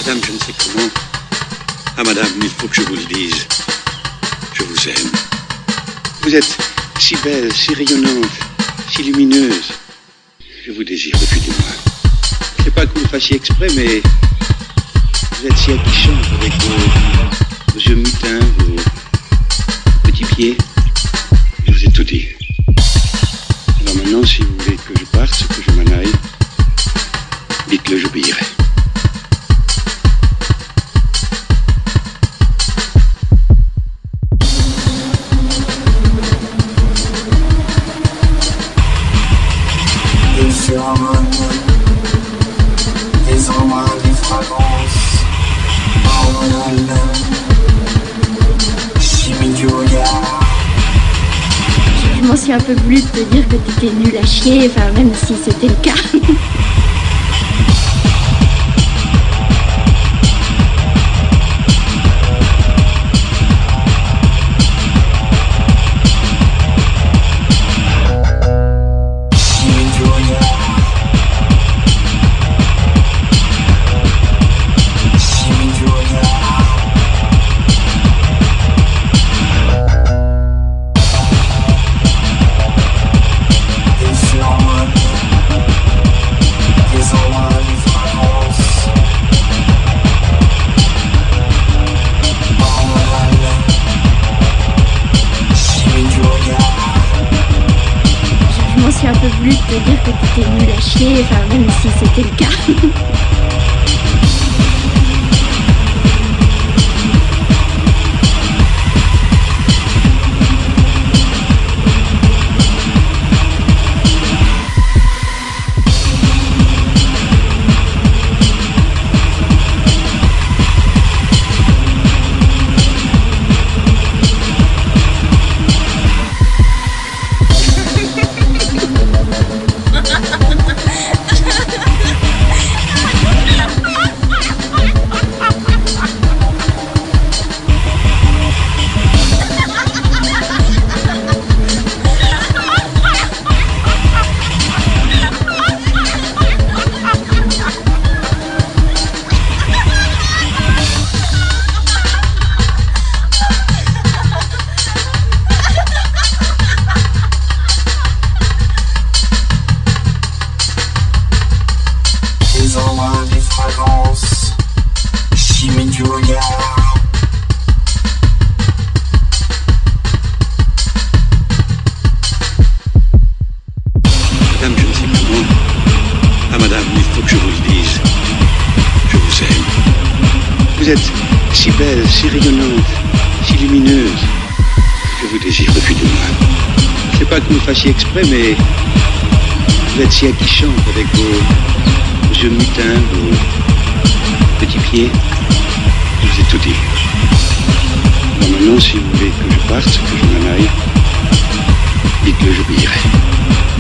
Madame, je ne sais comment. Ah, madame, il faut que je vous le dise. Je vous aime. Vous êtes si belle, si rayonnante, si lumineuse. Je vous désire depuis des mois. Je ne sais pas que vous le fassiez exprès, mais vous êtes si aguichante avec vos yeux mutins, vos petits pieds. Je vous ai tout dit. Alors maintenant, si vous voulez que je parte, que je m'en aille, dites-le, j'obéirai. Des phéromones, des endroits, des fragrances hormonales, chimie du regard. Je m'en suis un peu voulu de te dire que t'étais nul à chier, enfin même si c'était le cas. Je m'en suis un peu voulu de te dire que t'étais nul à chier, enfin même si c'était le cas. Des endroits, des fragrances, chimie du regard. Madame, je ne sais comment. Ah, madame, il faut que je vous le dise. Je vous aime. Vous êtes si belle, si rayonnante, si lumineuse. Je vous désire depuis des mois. Je ne sais pas que vous le fassiez exprès, mais vous êtes si aguichante avec vos yeux mutins, vos petits pieds. Je vous ai tout dit. Alors maintenant, si vous voulez que je parte, que je m'en aille, dites-le, j'obéirai.